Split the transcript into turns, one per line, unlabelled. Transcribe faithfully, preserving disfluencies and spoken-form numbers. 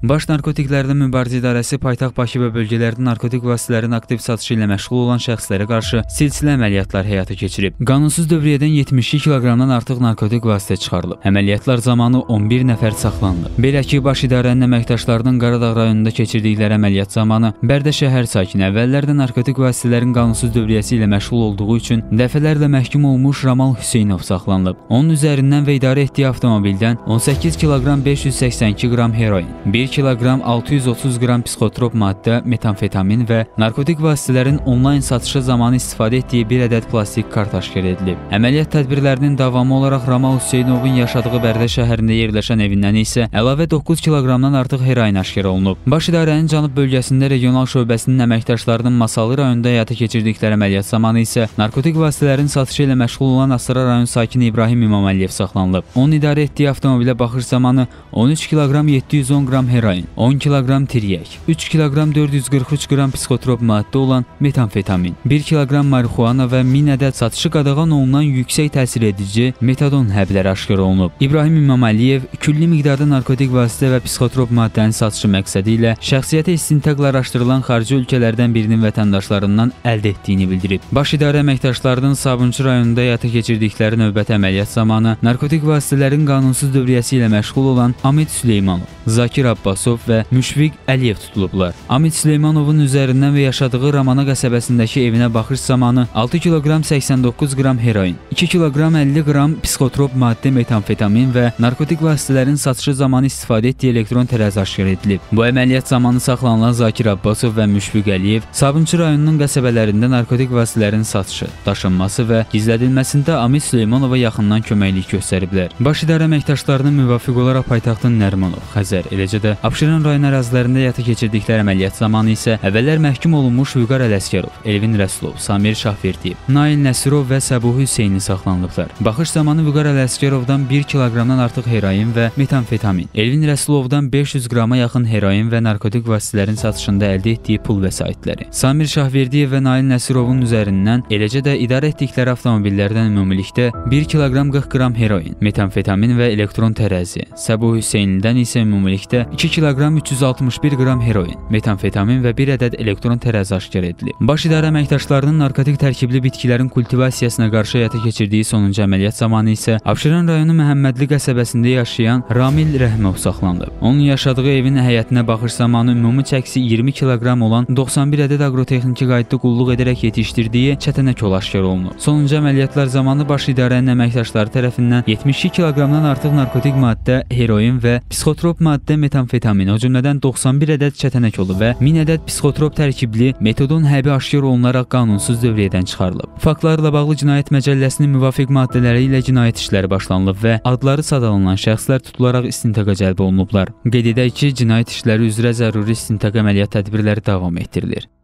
Baş Narkotiklərlə Mübarizə İdarəsi paytaxt Bakı və bölgələrdə narkotik vasitələrin aktiv satışı ilə məşğul olan şəxslərə qarşı silsilə əməliyyatlar həyata keçirib. Qanunsuz dövriyyədən yetmiş iki kiloqramdan artıq narkotik vasitə çıxarılıb. Əməliyyatlar zamanı on bir nəfər saxlanılıb. Belə ki, Baş İdarənin əməkdaşlarının Qaradağ rayonunda keçirdikləri əməliyyat zamanı Bərdə şəhər sakini əvvəllərdə narkotik vasitələrin qanunsuz dövriyyəsi ilə məşğul olduğu üçün dəfələrlə məhkum olmuş Ramal Hüseynov saxlanılıb. Onun üzərindən və idarə etdiyi avtomobildən on səkkiz kiloqram beş yüz səksən iki qram heroin, bir kiloqram altı yüz otuz qram psixotrop maddə, metamfetamin və narkotik vasitələrin onlayn satışı zamanı istifadə etdiyi bir ədəd plastik kart aşkar edilib. Əməliyyat tədbirlərinin davamı olaraq Ramal Hüseynovun yaşadığı Bərdə şəhərində yerləşən evindən isə əlavə doqquz kiloqramdan artıq heroin aşkar olunub. Baş İdarənin Cənub bölgəsində regional şöbəsinin əməkdaşlarının Masallı rayonunda həyata keçirdikləri əməliyyat zamanı isə narkotik vasitələrin satışı ilə məşğul olan Astara rayon sakini İbrahim İmaməliyev saxlanılıb. Onun idarə etdiyi avtomobilə baxış zamanı on üç kiloqram yeddi yüz on qram heroin, on kiloqram tiryək, üç kiloqram dörd yüz qırx üç qram psixotrop maddə olan metamfetamin, bir kiloqram marihuana və min ədəd satışı qadağan olunan yüksək təsir edici metadon həbləri aşkar olunub. İbrahim İmaməliyev külli miqdarda narkotik vasitə və psixotrop maddənin satışı məqsədi ilə şəxsiyyətə istintaqla araşdırılan xarici ölkələrdən birinin vətəndaşlarından əldə etdiyini bildirib. Baş İdarə əməkdaşlarının Sabunçu rayonunda həyata keçirdikləri növbəti əməliyyat zamanı narkotik vasitələrin qanunsuz dövriyyəsi ilə məşğul olan Amit Süleymanov, Zakir Abbasov və Müşfiq Əliyev tutulublar. Amit Süleymanovun üzərindən və yaşadığı Ramana qəsəbəsindəki evinə baxış zamanı altı kiloqram səksən doqquz qram heroin, iki kiloqram əlli qram psixotrop maddə metamfetamin və narkotik vasitələrin satışı zamanı istifadə etdiyi elektron tərəzi aşkar edilib. Bu əməliyyat zamanı saxlanılan Zakir Abbasov və Müşfiq Əliyev Sabunçu rayonunun qəsəbələrində narkotik vasitələrin satışı, daşınması və gizlədilməsində Amit Süleymanova yaxından köməklik göstəriblər. Baş İdarə əməkdaşlarının müvafiq olaraq paytaxtın Nərimanov, Xəzər, eləcə də Abşeron rayon ərazilərində həyata keçirdikləri əməliyyat zamanı isə əvvəllər məhkum olunmuş Vüqar Ələsgərov, Elvin Rəsulov, Samir Şahverdiyev, Nail Nəsirov və Səbuhi Hüseyni saxlanılıblar. Baxış zamanı Vüqar Ələsgərovdan bir kiloqramdan artıq heroin və metamfetamin, Elvin Rəsulovdan beş yüz qrama yaxın heroin və narkotik vasitələrin satışında əldə etdiyi pul vəsaitləri, Samir Şahverdiyev və Nail Nəsirovun üzərindən, eləcə də idarə etdikləri avtomobillərdən ümumilikdə bir kiloqram qırx qram heroin, metamfetamin və elektron tərəzi, Səbuhi Hüseynidən isə ümumilikdə iki kiloqram üç yüz altmış bir qram heroin, metamfetamin və bir ədəd elektron tərəzi aşkar edilib. Baş İdarə əməkdaşlarının narkotik tərkibli bitkilərin kultivasiyasına qarşı həyata keçirdiyi sonuncu əməliyyat zamanı isə Abşeron rayonu Məhəmmədli qəsəbəsində yaşayan Ramil Rəhmov saxlanılıb. Onun yaşadığı evin həyətinə baxış zamanı ümumi çəkisi iyirmi kiloqram olan doxsan bir ədəd aqrotexniki qaydada qulluq edərək yetişdirdiyi çətənək ol aşkar olunub. Sonuncu əməliyyatlar zamanı Baş İdarənin əməkdaşları tərəfindən yetmiş iki kiloqramdan artıq narkotik maddə, heroin və psixotrop maddə metamfetamin, o cümlədən doxsan bir ədəd çətənək olu və min ədəd psixotrop tərkibli metadon həbi aşkar olunaraq qanunsuz dövriyyədən çıxarılıb. Faktlarla bağlı Cinayət Məcəlləsinin müvafiq maddələri ilə cinayət işləri başlanılıb və adları sadalanan şəxslər tutularaq istintaqa cəlb olunublar. Qeyd edək ki, cinayət işləri üzrə zəruri istintaq əməliyyat tədbirləri davam etdirilir.